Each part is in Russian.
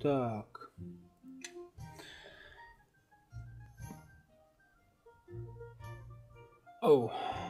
Так. Оу.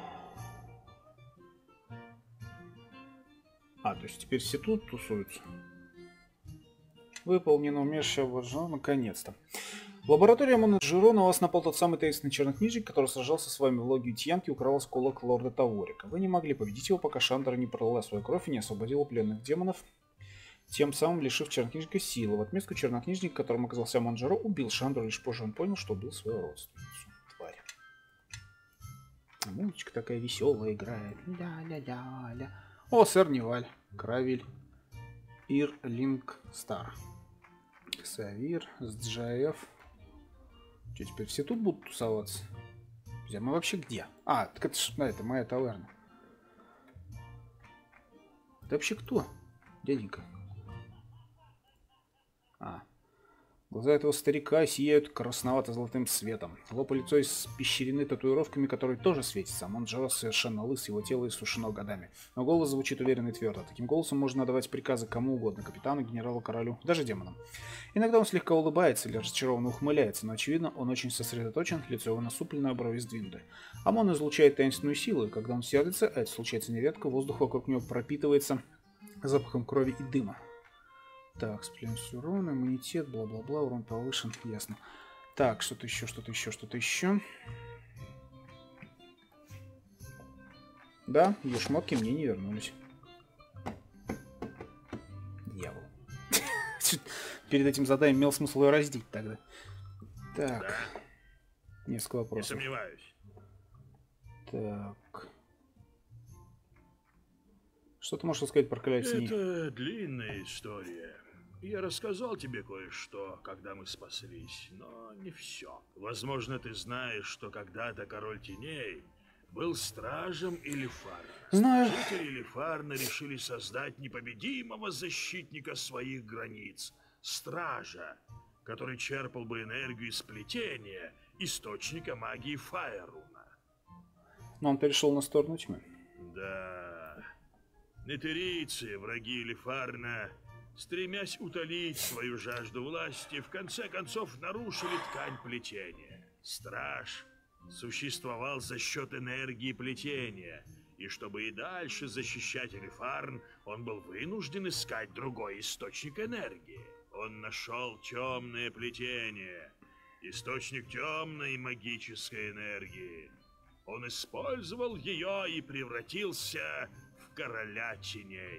То есть теперь все тут тусуются. Выполнено, умершее обожжено, наконец-то. В лаборатории Монджеро на вас напал тот самый таинственный чернокнижник, который сражался с вами в логе Тьянки и украл осколок лорда Таворика. Вы не могли победить его, пока Шандра не пролила свою кровь и не освободила пленных демонов, тем самым лишив чернокнижника силы. В отместку чернокнижник, которым оказался Монджеро, убил Шандру, лишь позже он понял, что убил свою родственницу. Тварь. Музычка такая веселая играет. Ля-ля-ля-ля. О, сэр Неваль. Кравель. Ирлинг Стар. Савир. Сджаев. Что, теперь все тут будут тусоваться? Друзья, мы вообще где? Так это ж, это моя таверна. Ты вообще кто, дяденька? Глаза этого старика сияют красновато-золотым светом. Лоб и лицо испещрены татуировками, которые тоже светятся. Монджеро совершенно лыс, его тело иссушено годами. Но голос звучит уверенно и твердо. Таким голосом можно отдавать приказы кому угодно. Капитану, генералу, королю, даже демонам. Иногда он слегка улыбается или разочарованно ухмыляется, но очевидно, он очень сосредоточен, лицо его насуплено, а брови сдвинуты. Амон излучает таинственную силу, и когда он сердится, это случается нередко, воздух вокруг него пропитывается запахом крови и дыма. Так, сплюнуть урон, иммунитет, бла-бла-бла, урон повышен, ясно. Так, что-то еще, что-то еще, что-то еще. Да, ее шмотки мне не вернулись. Дьявол. Перед этим заданием имел смысл ее раздеть тогда. Так. Да. Несколько вопросов. Не сомневаюсь. Так. Что ты можешь рассказать про короля теней? Это длинная история. Я рассказал тебе кое-что, когда мы спаслись, но не все. Возможно, ты знаешь, что когда-то король теней был стражем Элифарна. Знаю. Жители Элифарна решили создать непобедимого защитника своих границ, стража, который черпал бы энергию из плетения, источника магии Фаеруна. Но он перешел на сторону тьмы. Да. Нетерийцы, враги Элифарна, стремясь утолить свою жажду власти, в конце концов нарушили ткань плетения. Страж существовал за счет энергии плетения, и чтобы и дальше защищать Элифарн, он был вынужден искать другой источник энергии. Он нашел темное плетение, источник темной магической энергии. Он использовал ее и превратился в короля теней.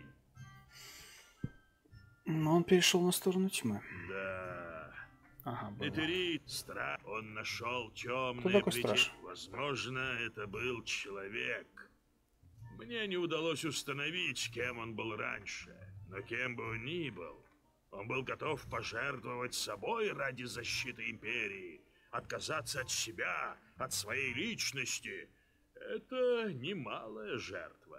Но он перешел на сторону тьмы. Да. Ага, было. Страж. Он нашел темное Кто такой плетение. страж? Возможно, это был человек. Мне не удалось установить, кем он был раньше. Но кем бы он ни был, он был готов пожертвовать собой ради защиты империи. Отказаться от себя, от своей личности. Это немалая жертва.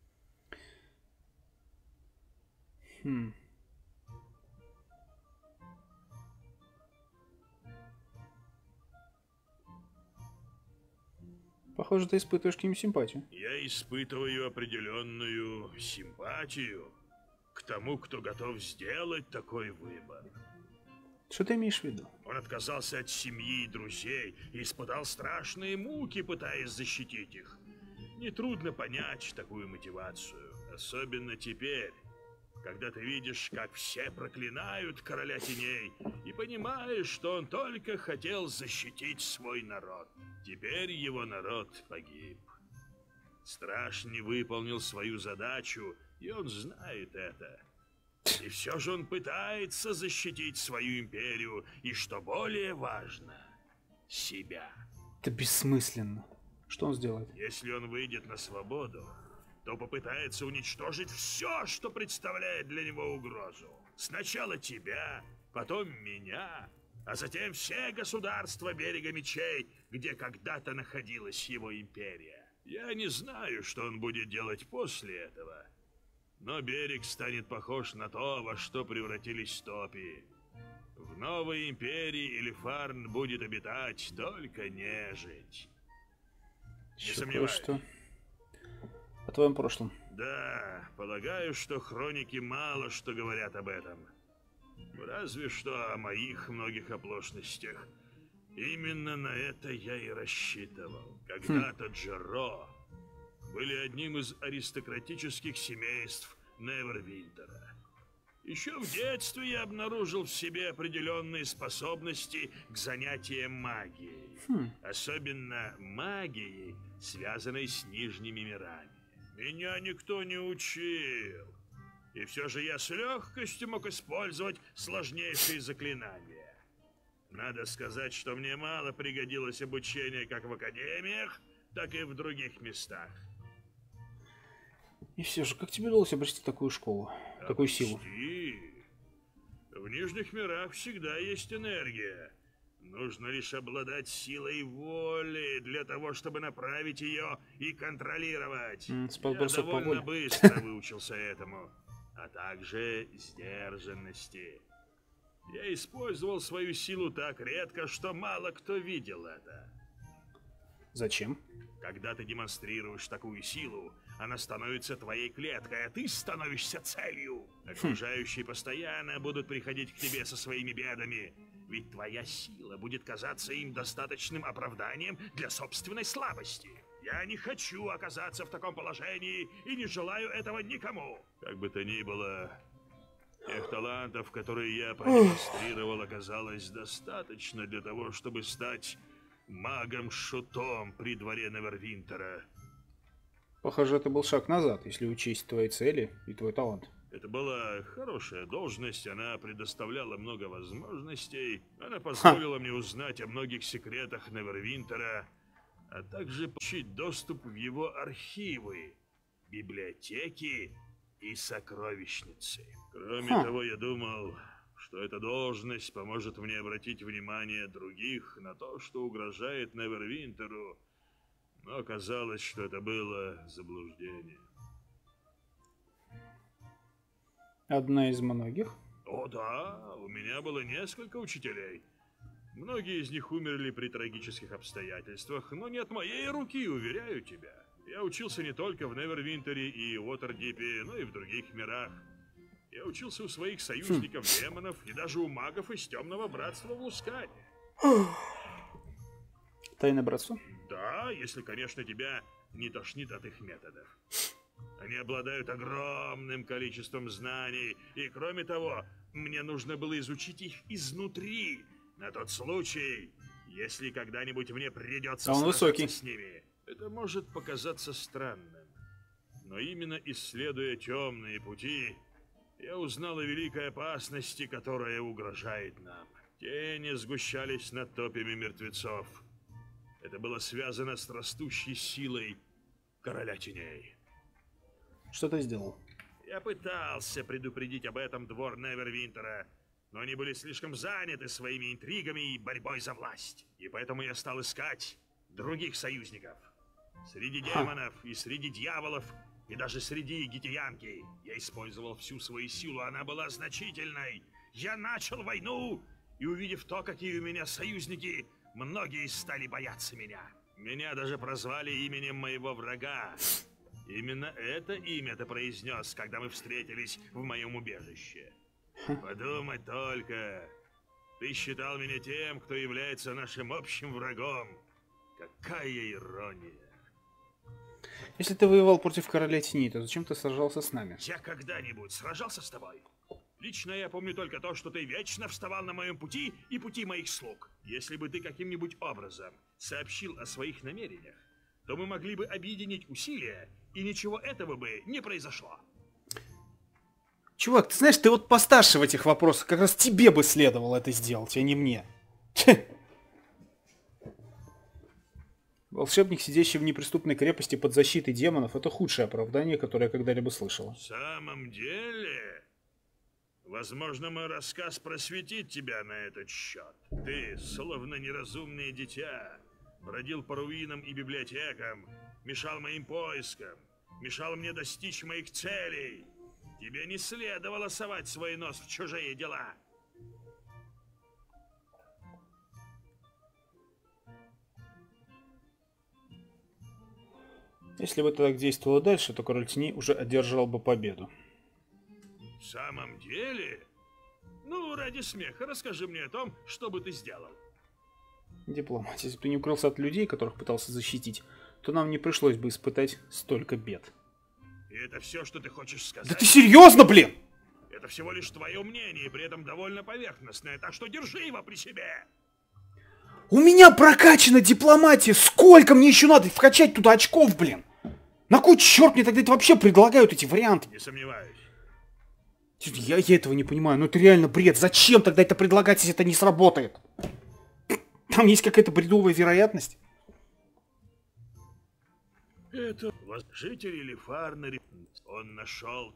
Похоже, ты испытываешь к ним симпатию. Я испытываю определенную симпатию к тому, кто готов сделать такой выбор. Что ты имеешь в виду? Он отказался от семьи и друзей и испытал страшные муки, пытаясь защитить их. Нетрудно понять такую мотивацию, особенно теперь, когда ты видишь, как все проклинают короля теней, и понимаешь, что он только хотел защитить свой народ. Теперь его народ погиб. Страж не выполнил свою задачу, и он знает это. И все же он пытается защитить свою империю, и, что более важно, себя. Это бессмысленно. Что он сделает? Если он выйдет на свободу, то попытается уничтожить все, что представляет для него угрозу. Сначала тебя, потом меня, а затем все государства берега мечей, где когда-то находилась его империя. Я не знаю, что он будет делать после этого, но берег станет похож на то, во что превратились топи. В новой империи Элифарн будет обитать только нежить. Не сомневаюсь. Что? О твоем прошлом. Да, полагаю, что хроники мало что говорят об этом. Разве что о моих многих оплошностях. Именно на это я и рассчитывал. Когда-то Джеро были одним из аристократических семейств Невервинтера. Еще в детстве я обнаружил в себе определенные способности к занятиям магией. Особенно магией, связанной с нижними мирами. Меня никто не учил. И все же я с легкостью мог использовать сложнейшие заклинания. Надо сказать, что мне мало пригодилось обучение как в академиях, так и в других местах. И все же, как тебе удалось обрести такую школу, такую силу? В нижних мирах всегда есть энергия. Нужно лишь обладать силой воли для того, чтобы направить ее и контролировать. Я довольно быстро выучился этому. А также сдержанности. Я использовал свою силу так редко, что мало кто видел это. Зачем? Когда ты демонстрируешь такую силу, она становится твоей клеткой, а ты становишься целью. Окружающие постоянно будут приходить к тебе со своими бедами, ведь твоя сила будет казаться им достаточным оправданием для собственной слабости. Я не хочу оказаться в таком положении и не желаю этого никому. Как бы то ни было, тех талантов, которые я продемонстрировал, оказалось достаточно для того, чтобы стать магом-шутом при дворе Невервинтера. Похоже, это был шаг назад, если учесть твои цели и твой талант. Это была хорошая должность, она предоставляла много возможностей, она позволила мне узнать о многих секретах Невервинтера, а также получить доступ в его архивы, библиотеки и сокровищницы. Кроме того, я думал, что эта должность поможет мне обратить внимание других на то, что угрожает Невервинтеру, но оказалось, что это было заблуждение. Одна из многих? О да, у меня было несколько учителей. Многие из них умерли при трагических обстоятельствах, но не от моей руки, уверяю тебя. Я учился не только в Невервинтере и Уотердипе, но и в других мирах. Я учился у своих союзников-демонов и даже у магов из Темного Братства в Лускане. Тайное братство? Да, если, конечно, тебя не тошнит от их методов. Они обладают огромным количеством знаний, и кроме того, мне нужно было изучить их изнутри, на тот случай, если когда-нибудь мне придется сражаться с ними. Это может показаться странным, но именно исследуя темные пути, я узнал о великой опасности, которая угрожает нам. Тени сгущались над топями мертвецов. Это было связано с растущей силой Короля Теней. Что ты сделал? Я пытался предупредить об этом двор Невервинтера, но они были слишком заняты своими интригами и борьбой за власть. И поэтому я стал искать других союзников. Среди демонов и среди дьяволов, и даже среди гитиянки. Я использовал всю свою силу, она была значительной. Я начал войну, и увидев то, какие у меня союзники, многие стали бояться меня. Меня даже прозвали именем моего врага. Именно это имя ты произнес, когда мы встретились в моем убежище. Подумай только. Ты считал меня тем, кто является нашим общим врагом. Какая ирония. Если ты воевал против Короля Теней, то зачем ты сражался с нами? Я когда-нибудь сражался с тобой? Лично я помню только то, что ты вечно вставал на моем пути и пути моих слуг. Если бы ты каким-нибудь образом сообщил о своих намерениях, то мы могли бы объединить усилия, и ничего этого бы не произошло. Чувак, ты знаешь, ты вот постарше в этих вопросах. Как раз тебе бы следовало это сделать, а не мне. Волшебник, сидящий в неприступной крепости под защитой демонов, это худшее оправдание, которое я когда-либо слышал. В самом деле, возможно, мой рассказ просветит тебя на этот счет. Ты, словно неразумное дитя, бродил по руинам и библиотекам, мешал моим поискам, мешал мне достичь моих целей. Тебе не следовало совать свой нос в чужие дела. Если бы ты так действовал дальше, то Король Теней уже одержал бы победу. В самом деле, Ну, ради смеха, расскажи мне о том, что бы ты сделал. Дипломатия. Если бы ты не укрылся от людей, которых пытался защитить, то нам не пришлось бы испытать столько бед. И это все, что ты хочешь сказать? Да ты серьезно, блин? Это всего лишь твое мнение, и при этом довольно поверхностное, так что держи его при себе. У меня прокачана дипломатия. Сколько мне еще надо вкачать туда очков, блин? На кой черт мне тогда это вообще предлагают эти варианты? Не сомневаюсь. Я этого не понимаю. Ну это реально бред. Зачем тогда это предлагать, если это не сработает? Там есть какая-то бредовая вероятность. Это жители Лефарна. Он нашел,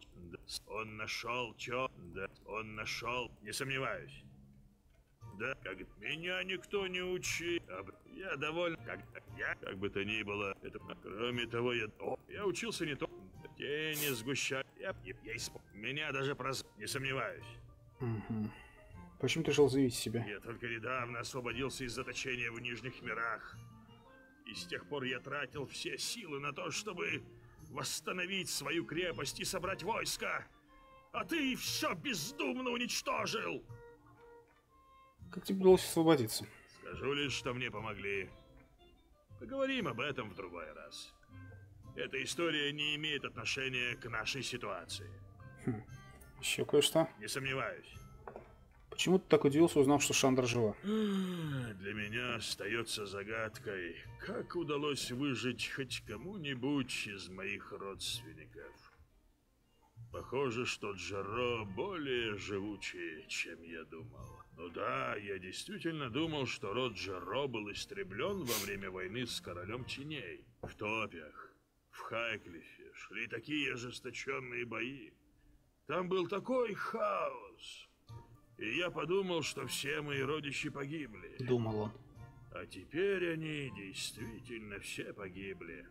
не сомневаюсь. Да, как меня никто не учил. Я доволен, как бы то ни было. Это, кроме того, я учился не то. Тени сгущать. Меня даже не сомневаюсь. Угу. Почему ты решил заявить себя? Я только недавно освободился из заточения в Нижних мирах. И с тех пор я тратил все силы на то, чтобы восстановить свою крепость и собрать войско. А ты все бездумно уничтожил. Как тебе удалось освободиться? Скажу лишь, что мне помогли. Поговорим об этом в другой раз. Эта история не имеет отношения к нашей ситуации. Еще кое-что? Не сомневаюсь. Почему ты так удивился, узнав, что Шандра жива? Для меня остается загадкой, как удалось выжить хоть кому-нибудь из моих родственников. Похоже, что Джаро более живучий, чем я думал. Ну да, я действительно думал, что род Джаро был истреблен во время войны с королем теней. В топях, в Хайклифе шли такие ожесточенные бои. Там был такой хаос. И я подумал, что все мои родичи погибли. Думал он. А теперь они действительно все погибли.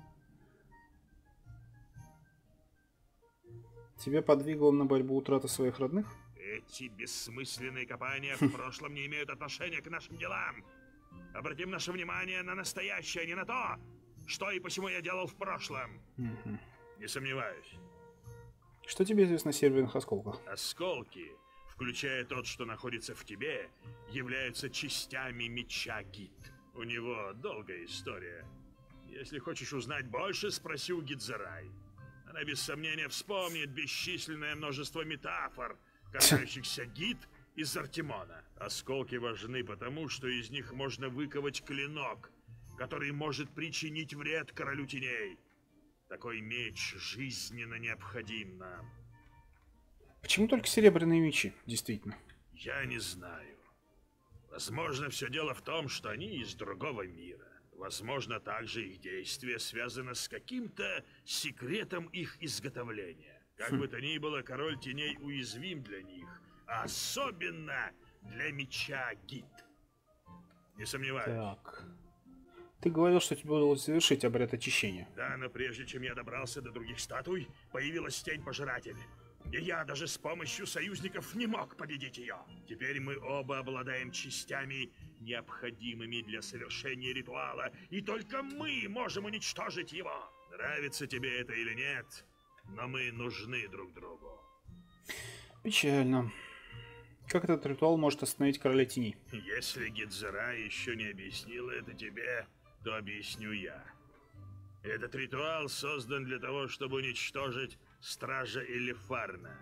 Тебя подвигло на борьбу утраты своих родных? Эти бессмысленные копания в прошлом не имеют отношения к нашим делам. Обратим наше внимание на настоящее, а не на то, что и почему я делал в прошлом. Не сомневаюсь. Что тебе известно о серебряных осколках? Осколки, включая тот, что находится в тебе, являются частями меча Гид. У него долгая история. Если хочешь узнать больше, спроси у Гидзерай. Она без сомнения вспомнит бесчисленное множество метафор, касающихся Гид из Артемона. Осколки важны потому, что из них можно выковать клинок, который может причинить вред королю теней. Такой меч жизненно необходим нам. Почему только серебряные мечи, действительно? Я не знаю. Возможно, все дело в том, что они из другого мира. Возможно, также их действие связано с каким-то секретом их изготовления. Как бы то ни было, король теней уязвим для них, а особенно для меча Гид. Не сомневаюсь. Так. Ты говорил, что тебе удалось завершить обряд очищения. Да, но прежде чем я добрался до других статуй, появилась тень пожирателя. И я даже с помощью союзников не мог победить ее. Теперь мы оба обладаем частями, необходимыми для совершения ритуала, и только мы можем уничтожить его. Нравится тебе это или нет, но мы нужны друг другу. Печально. Как этот ритуал может остановить короля теней? Если Гидзера еще не объяснила это тебе, то объясню я. Этот ритуал создан для того, чтобы уничтожить Стража Элефарна.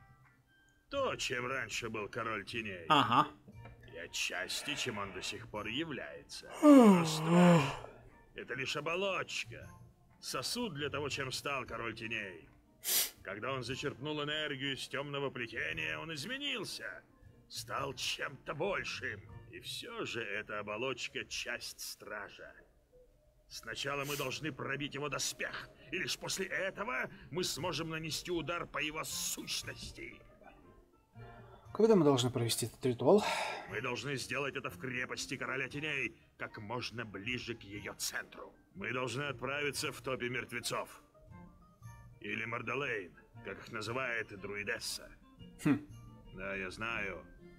То, чем раньше был король теней. Ага. И отчасти, чем он до сих пор является. Но страж — это лишь оболочка. Сосуд для того, чем стал король теней. Когда он зачерпнул энергию из темного плетения, он изменился. Стал чем-то большим. И все же эта оболочка — часть стража. Сначала мы должны пробить его доспех, и лишь после этого мы сможем нанести удар по его сущности. Когда мы должны провести этот ритуал? Мы должны сделать это в крепости Короля Теней, как можно ближе к ее центру. Мы должны отправиться в топе мертвецов. Или Мордалейн, как их называет друидесса. Да, я знаю.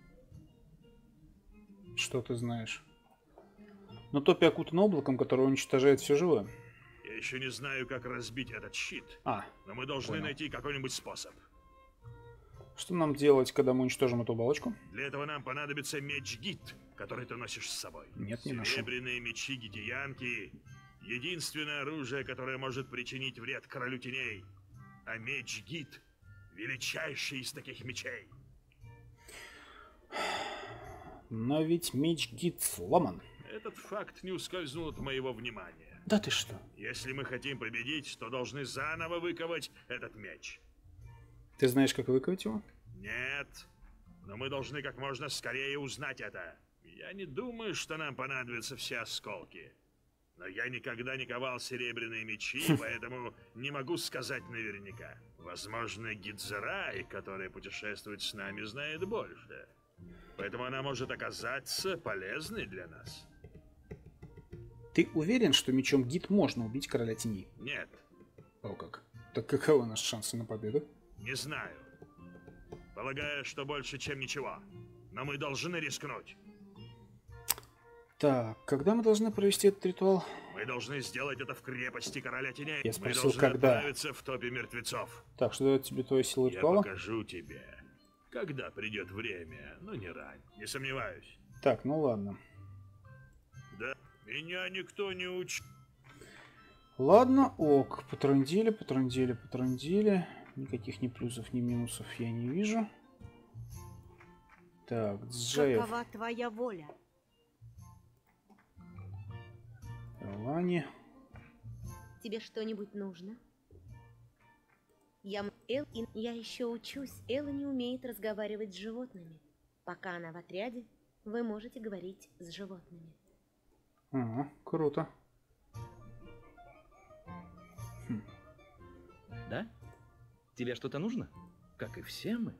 Что ты знаешь? Но топи окутан облаком, которое уничтожает все живое. Я еще не знаю, как разбить этот щит. Но мы должны найти какой-нибудь способ. Что нам делать, когда мы уничтожим эту оболочку? Для этого нам понадобится меч-гид, который ты носишь с собой. Нет, не ношу. Серебряные мечи гидеянки — единственное оружие, которое может причинить вред королю теней. А меч-гид — величайший из таких мечей. Но ведь меч-гид сломан. Этот факт не ускользнул от моего внимания. Да ты что? Если мы хотим победить, то должны заново выковать этот меч. Ты знаешь, как выковать его? Нет, но мы должны как можно скорее узнать это. Я не думаю, что нам понадобятся все осколки. Но я никогда не ковал серебряные мечи, поэтому не могу сказать наверняка. Возможно, Гидзерай, которая путешествует с нами, знает больше. Поэтому она может оказаться полезной для нас. Ты уверен, что мечом гид можно убить короля теней? Нет. О как. Так каковы наши шансы на победу? Не знаю. Полагаю, что больше, чем ничего. Но мы должны рискнуть. Так, когда мы должны провести этот ритуал? Мы должны сделать это в крепости короля теней. Я спросил, мы должны когда. отправиться в топе мертвецов. Так, что дает тебе твоя сила Я ритуала? покажу тебе, когда придет время, но не рань. Не сомневаюсь. Так, ну ладно. Да, меня никто не учит. Ладно, ок. Потрындели. Никаких ни плюсов, ни минусов я не вижу. Так, Джаев. Какова твоя воля? Элани. Тебе что-нибудь нужно? Я еще учусь. Элла не умеет разговаривать с животными. Пока она в отряде, вы можете говорить с животными. Ага, круто. Да? Тебе что-то нужно? Как и все мы.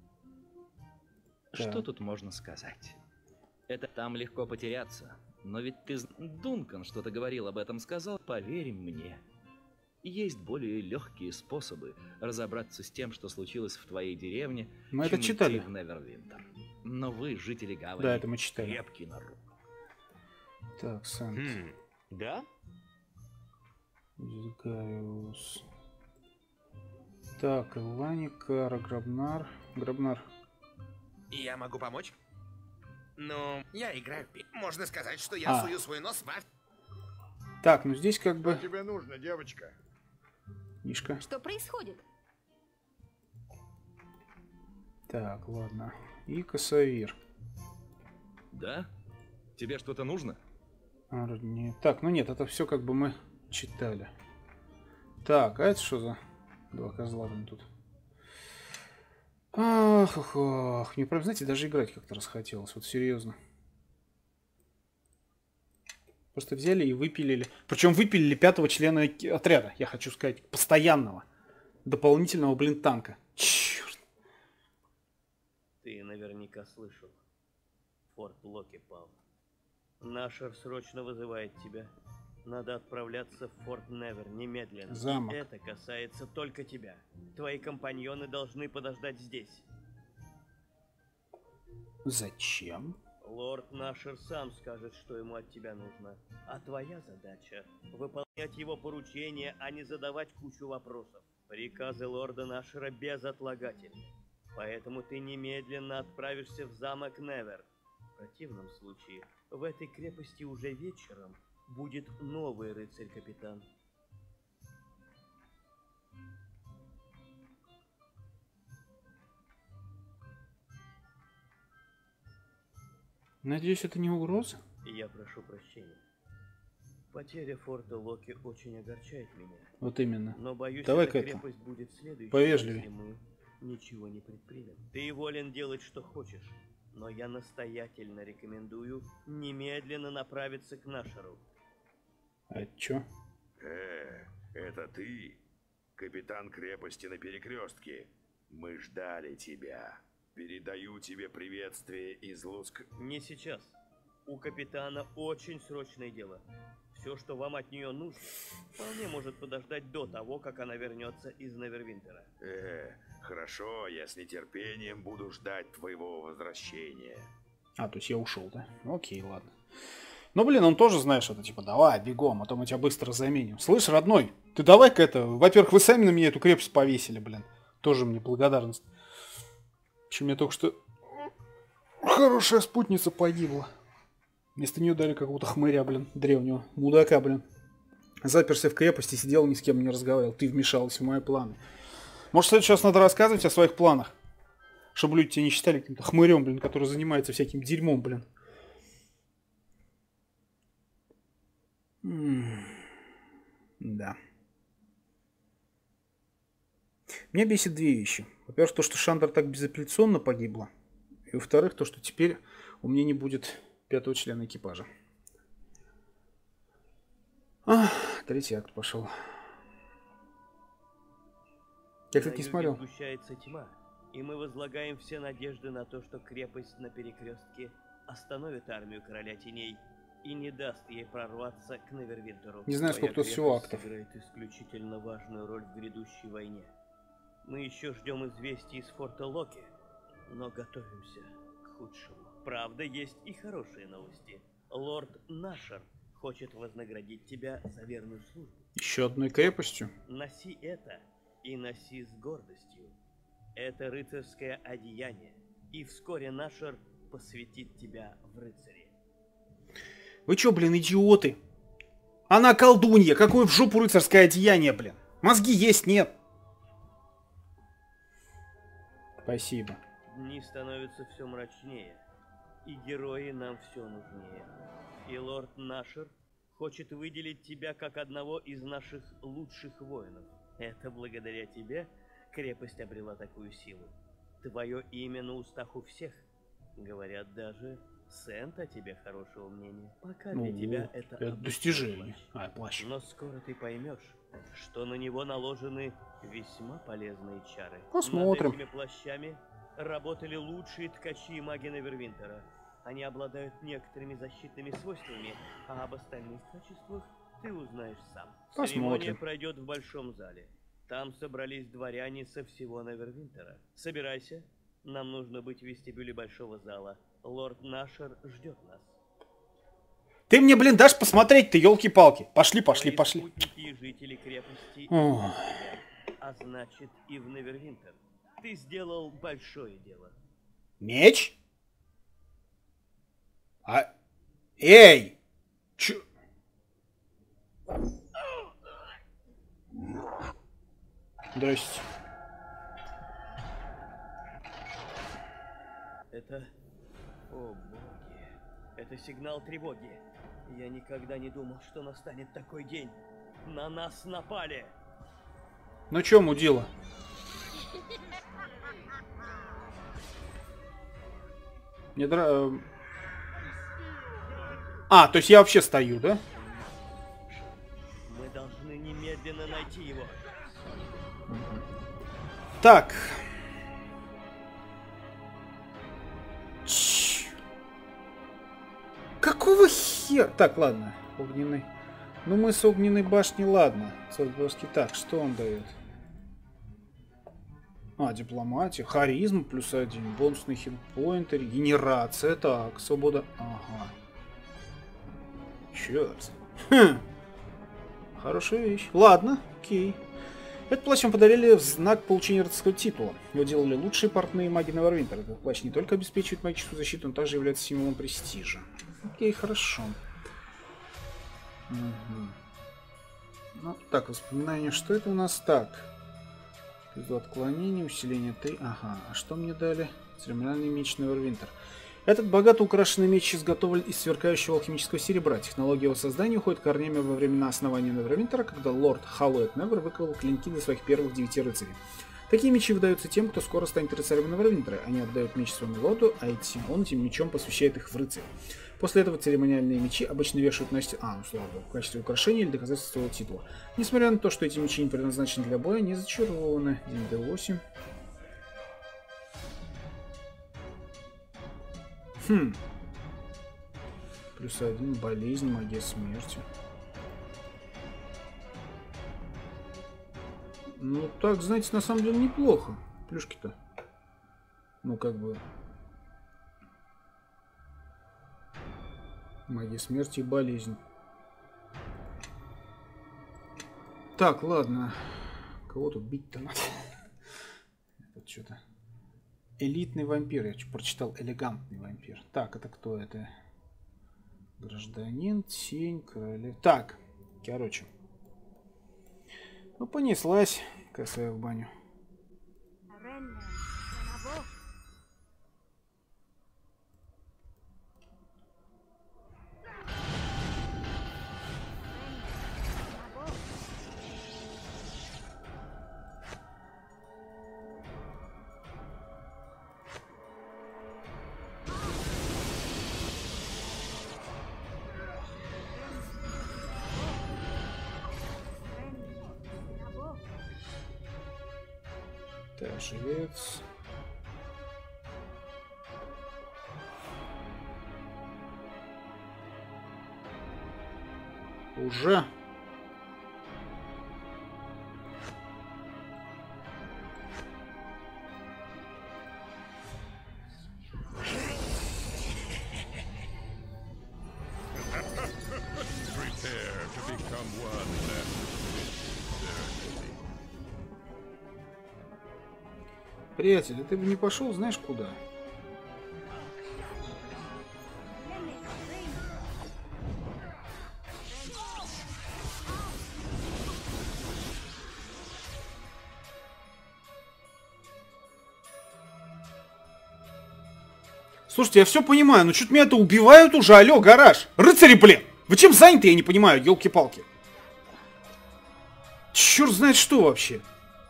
Да. Что тут можно сказать? Это там легко потеряться. Но ведь Дункан что-то говорил об этом, сказал. Поверь мне. Есть более легкие способы разобраться с тем, что случилось в твоей деревне, Мы чем это читали. идти в Невервинтер. Но вы, жители гавани, Да, это мы читали. крепкий народ. Так, Сент. Да? Дисгариус. Так, Элани, Кара, Грабнар. Грабнар. Я могу помочь? Ну, я играю в Можно сказать, что я сую свой нос в... Так, ну здесь как бы... Тебе нужно, девочка. Мишка. Что происходит? Так, ладно. И Косовир. Да? Тебе что-то нужно? Так, ну нет, это все как бы мы читали. Так, а это что за два козла там тут? Ах, мне прям, знаете, даже играть как-то расхотелось, вот серьезно. Просто взяли и выпилили. Причем выпилили 5-го члена отряда, я хочу сказать, постоянного. Дополнительного, блин, танка. Черт. Ты наверняка слышал. Форт Локи пал. Нашер срочно вызывает тебя. Надо отправляться в Форт Невер немедленно. Замок. И это касается только тебя. Твои компаньоны должны подождать здесь. Зачем? Лорд Нашер сам скажет, что ему от тебя нужно. А твоя задача — выполнять его поручения, а не задавать кучу вопросов. Приказы лорда Нашера безотлагательны. Поэтому ты немедленно отправишься в замок Невер. В противном случае, в этой крепости уже вечером будет новый рыцарь-капитан. Надеюсь, это не угроза? Я прошу прощения. Потеря форта Локи очень огорчает меня. Вот именно. Но боюсь, Давай-ка эта это крепость будет следующей, повежливей. если мы ничего не предпримем. Ты волен делать, что хочешь, но я настоятельно рекомендую немедленно направиться к Нашеру. А чё? Это ты? Капитан крепости на перекрестке. Мы ждали тебя. Передаю тебе приветствие из Луск... Не сейчас. У капитана очень срочное дело. Все, что вам от нее нужно, вполне может подождать до того, как она вернется из Невервинтера. Хорошо, я с нетерпением буду ждать твоего возвращения. А, то есть я ушел, да? Окей, ладно. Ну, блин, он тоже, знаешь, это типа, давай, бегом, а то мы тебя быстро заменим. Слышь, родной, ты давай-ка это... Во-первых, вы сами на меня эту крепость повесили, блин. Тоже мне благодарность. Чем мне только что хорошая спутница погибла. Вместо нее дали какого-то хмыря, блин, древнего. Мудака, блин. Заперся в крепости, сидел, ни с кем не разговаривал. Ты вмешалась в мои планы. Может, сейчас надо рассказывать о своих планах? Чтобы люди тебя не считали каким-то хмырем, блин, который занимается всяким дерьмом, блин. Да. Меня бесит две вещи. Во-первых, то, что Шандра так безапелляционно погибла. И во-вторых, то, что теперь у меня не будет 5-го члена экипажа. Третий акт пошел. Я, кстати, не смотрел. Сгущается тьма, и мы возлагаем все надежды на то, что крепость на перекрестке остановит армию короля теней и не даст ей прорваться к Невервинтеру. Не знаю, сколько тут всего актов. Играет исключительно важную роль в грядущей войне. Мы еще ждем известий из форта Локи, но готовимся к худшему. Правда, есть и хорошие новости. Лорд Нашер хочет вознаградить тебя за верную службу. Еще одной крепостью? Носи это и носи с гордостью. Это рыцарское одеяние, и вскоре Нашер посвятит тебя в рыцари. Вы чё, блин, идиоты? Она колдунья, какое в жопу рыцарское одеяние, блин? Мозги есть, нет? Спасибо. Дни становятся все мрачнее, и герои нам все нужнее. И лорд Нашер хочет выделить тебя как одного из наших лучших воинов. Это благодаря тебе крепость обрела такую силу. Твое имя на устах у всех. Говорят, даже Сент о тебе хорошего мнения. Пока для тебя это достижение. Плащ. Но скоро ты поймешь, что на него наложены весьма полезные чары. Посмотрим. Над этими плащами работали лучшие ткачи и маги Невервинтера. Они обладают некоторыми защитными свойствами, а об остальных качествах ты узнаешь сам. Церемония пройдет в большом зале. Там собрались дворяне со всего Невервинтера. Собирайся, нам нужно быть в вестибюле большого зала. Лорд Нашер ждет нас. Ты мне, блин, дашь посмотреть-то, елки-палки. Пошли. Спутники и жители крепости, а значит и в Невервинтер. Ты сделал большое дело. Меч? Эй! Чё? Здрасте. Это... О, боги. Это сигнал тревоги. Я никогда не думал, что настанет такой день. На нас напали. Ну чё, мудила? Не то есть я вообще стою, да? Мы должны немедленно найти его. Так. Какого хера? Так, ладно. Огненный. Ну мы с огненной башни, ладно. Так, что он дает? Дипломатия, харизма +1, бонусный хитпоинт, регенерация, так, свобода, ага. Черт. Хорошая вещь. Ладно, окей. Этот плащ вам подарили в знак получения рыцарского титула. Его делали лучшие портные маги Невервинтера. Этот плащ не только обеспечивает магическую защиту, он также является символом престижа. Окей, хорошо. Ну, так, воспоминания, что это у нас? Так. Отклонение, усиление 3. Ага, а что мне дали? Церемониальный меч Невервинтер. Этот богато украшенный меч изготовлен из сверкающего алхимического серебра. Технология его создания уходит корнями во времена основания Невервинтера, когда лорд Халлоуэт Невер выковал клинки для своих первых 9 рыцарей. Такие мечи выдаются тем, кто скоро станет рыцарем Невервинтера. Они отдают меч своему лорду, а он этим мечом посвящает их в рыцарь. После этого церемониальные мечи обычно вешают на стену, слава богу, в качестве украшения или доказательства своего титула. Несмотря на то, что эти мечи не предназначены для боя, они зачарованы. 1d8. +1, болезнь, магия смерти. Ну, так, знаете, на самом деле неплохо. Плюшки-то. Ну, как бы... Магия смерти и болезнь. Так, ладно. Кого тут бить-то надо? Тут что-то... Элитный вампир. Я прочитал элегантный вампир. Так, это кто это? Гражданин, тень, королев. Так, короче. Ну, понеслась косая в баню. Так, живец. Уже. Приятель, ты бы не пошел, знаешь куда? Слушайте, я все понимаю, но что-то меня-то убивают уже, алло, гараж. Рыцари, блин! Вы чем заняты, я не понимаю, елки-палки. Черт знает что вообще.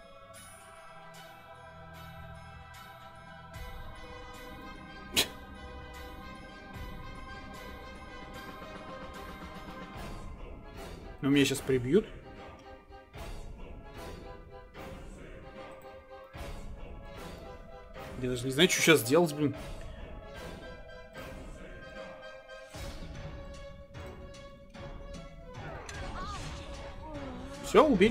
Ну, меня сейчас прибьют. Я даже не знаю, что сейчас делать, блин. Все, убей.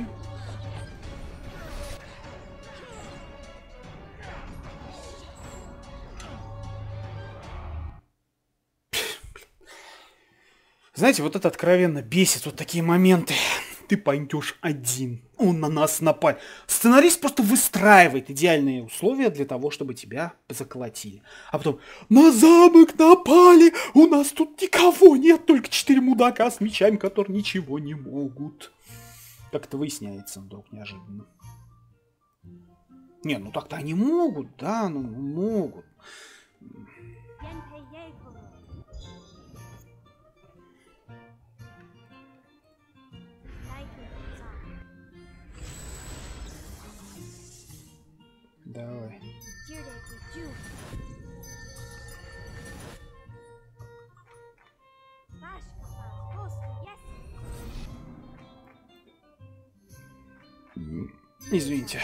Знаете, вот это откровенно бесит, вот такие моменты. Ты пойдешь один, он на нас напал. Сценарист просто выстраивает идеальные условия для того, чтобы тебя заколотили. А потом, на замок напали, у нас тут никого нет, только 4 мудака с мечами, которые ничего не могут. Как это выясняется вдруг неожиданно. Не, ну так-то они могут, да, ну могут. Давай. Извините.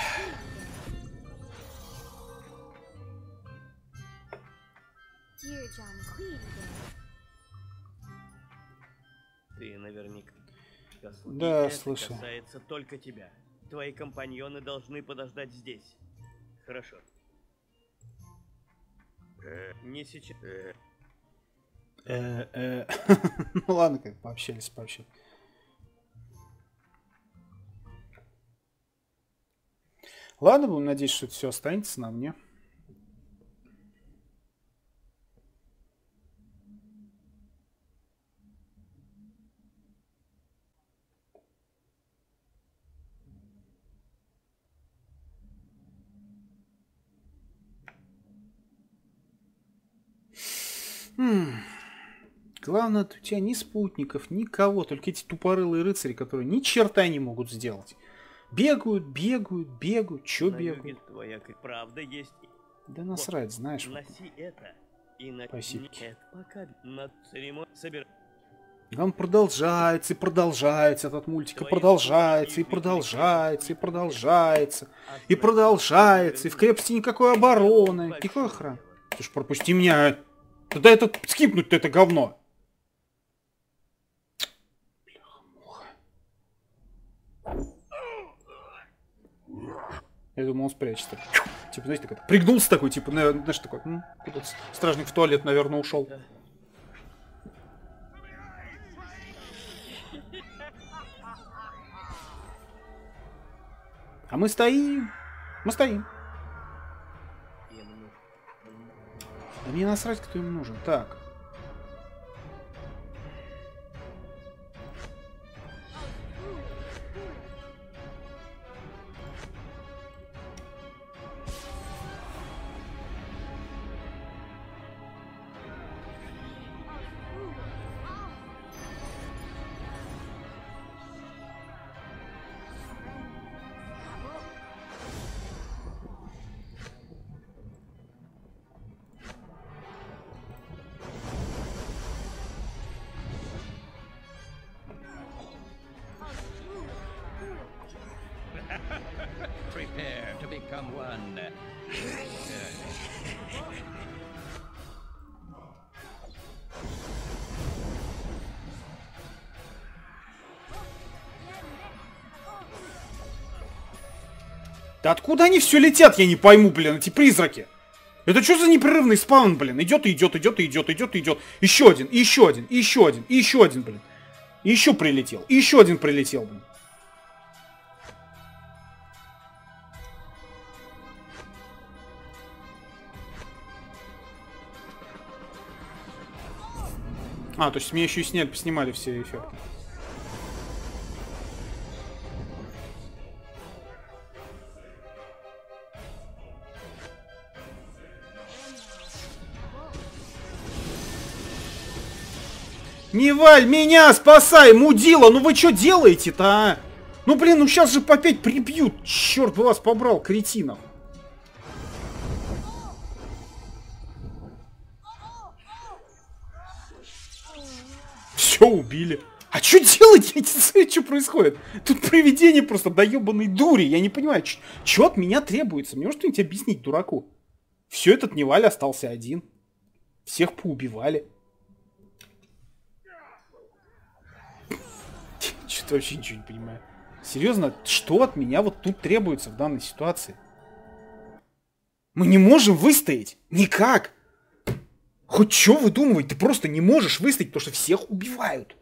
Ты наверняка... Да, это слышу. касается только тебя. Твои компаньоны должны подождать здесь. Хорошо. Не сейчас. Ну ладно, как пообщались. Ладно, будем надеяться, что это все останется на мне. Главное, у тебя ни спутников, никого, только эти тупорылые рыцари, которые ни черта не могут сделать. Бегают, чё бегают? Твоя правда есть. Да насрать, вот, знаешь. Носи это и на спасибо. Пока на церемонию собирай. Он продолжается и продолжается, этот мультик, и продолжается, и продолжается, и продолжается, и продолжается, и в крепости никакой обороны, никакой охраны. Ты ж пропусти меня, тогда это скипнуть-то это говно. Бляха-муха. Я думал, он спрячется. Типа, знаете, так это, пригнулся такой, типа, знаешь, такой, куда-то стражник в туалет, наверное, ушел. А мы стоим. Да мне насрать, кто им нужен. Так. Prepare to become one. Да откуда они все летят, я не пойму, блин, эти призраки. Это что за непрерывный спаун, блин? Идет и идет, идет и идет, идет и идет. Еще один, и еще один, и еще один, и еще один, блин. И еще прилетел, и еще один прилетел, блин. А, то есть мне еще и снимали все эффекты. Не валь меня, спасай, мудила! Ну вы что делаете-то, а? Ну блин, ну сейчас же опять прибьют. Черт бы вас побрал, кретинов. Все убили. А что делать? Я не знаю, что происходит. Тут привидение просто до ебаной дури. Я не понимаю, что от меня требуется. Мне может что-нибудь объяснить, дураку? Все, этот Неваль остался один. Всех поубивали. Что-то вообще ничего не понимаю. Серьезно, что от меня вот тут требуется в данной ситуации? Мы не можем выстоять. Никак. Хоть что выдумывать, ты просто не можешь выстоять, потому что всех убивают.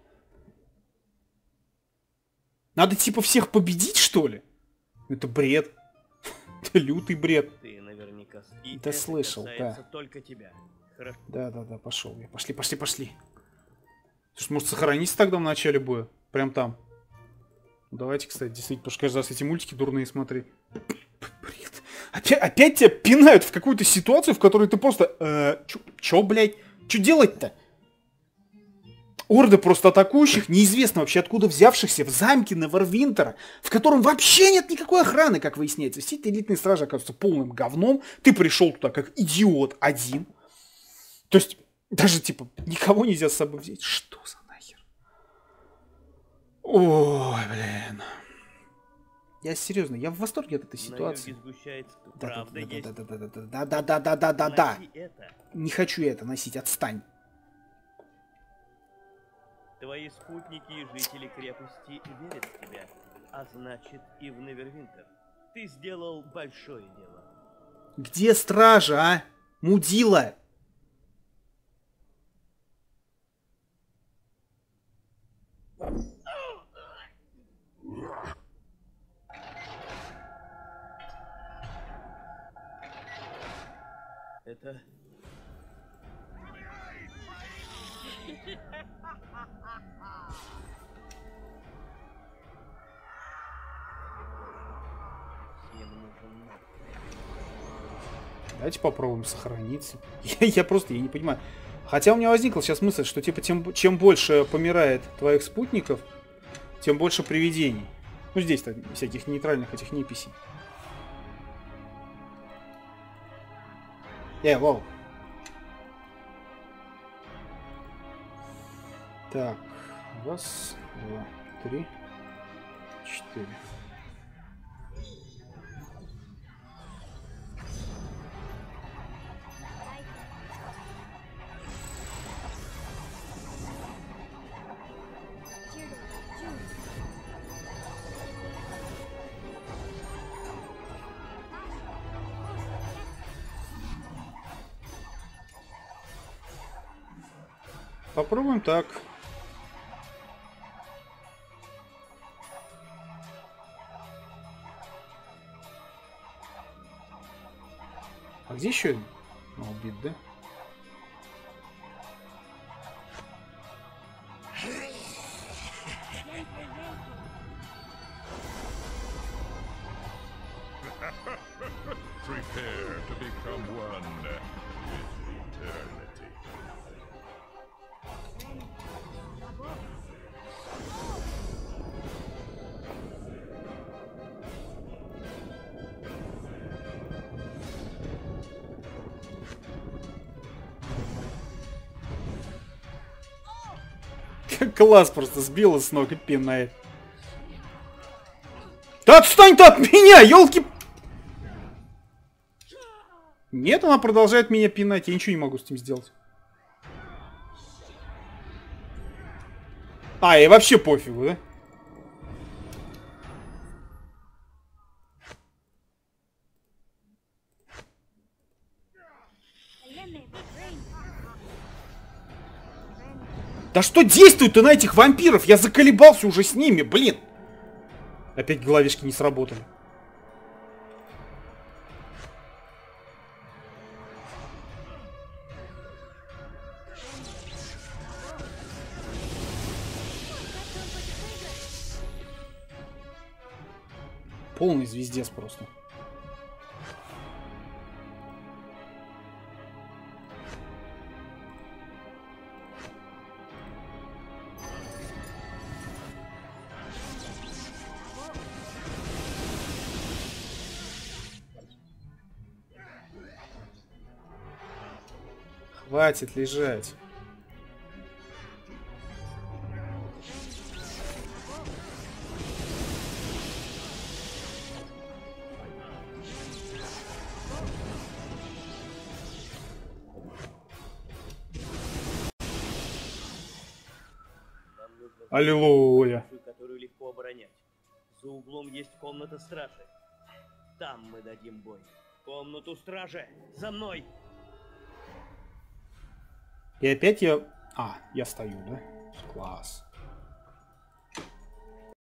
Надо типа всех победить, что ли? Это бред. Это лютый бред. Ты наверняка... Да слышал, да. Только тебя. Хорошо. Да, пошел. Пошли. Слушай, может сохраниться тогда в начале боя? Прям там. Давайте, кстати, действительно, потому что каждый раз эти мультики дурные смотри. Бред. Опять тебя пинают в какую-то ситуацию, в которой ты просто... Чё, блядь? Чё делать-то? Орды просто атакующих, неизвестно вообще откуда взявшихся в замке Невервинтера, в котором вообще нет никакой охраны, как выясняется. Все эти элитные стражи оказываются полным говном. Ты пришел туда как идиот один. То есть, даже, типа, никого нельзя с собой взять. Что за нахер? Ой, блин. Я серьезно, я в восторге от этой ситуации. Да. Не хочу я это носить, отстань. Твои спутники и жители крепости верят в тебя, а значит и в Невервинтер. Ты сделал большое дело. Где стража, а? Мудила! Это... Давайте попробуем сохраниться. Я просто не понимаю. Хотя у меня возникла сейчас мысль, что типа чем больше помирает твоих спутников, тем больше привидений. Ну здесь-то всяких нейтральных этих неписей. Воу. Так, раз, два, три, четыре. Попробуем так. А где еще один? Убит, да? Prepare to become one with eternity. Класс, просто сбила с ног и пинает. Да отстань ты от меня, елки! Нет, она продолжает меня пинать, я ничего не могу с этим сделать. А, и вообще пофигу, да? Да что действует-то на этих вампиров? Я заколебался уже с ними, блин. Опять головешки не сработали. Полный звездец просто. Хватит лежать. Аллилуйя. Которую легко оборонять. За углом есть комната стражи. Там мы дадим бой. Комнату стражи! За мной! И опять я... А, я стою, да? Класс.